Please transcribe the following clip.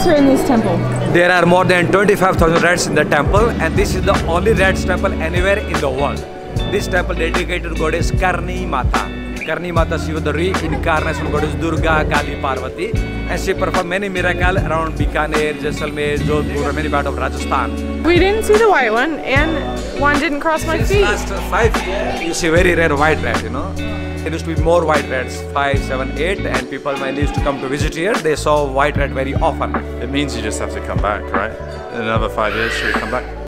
are in this temple? There are more than 25,000 rats in the temple, and this is the only rats temple anywhere in the world. This temple dedicated to goddess Karni Mata. Karni Mata, she was the reincarnation of goddess Durga Kali Parvati, and she performed many miracles around Bikaner, Jaisalmer, Jodhpur, and many parts of Rajasthan. We didn't see the white one, and one didn't cross my feet. Last 5 years, you see very rare white rat, you know. There used to be more white rats, 5, 7, 8, and people when they used to come to visit here, they saw white rat very often. It means you just have to come back, right? In another 5 years, should we come back?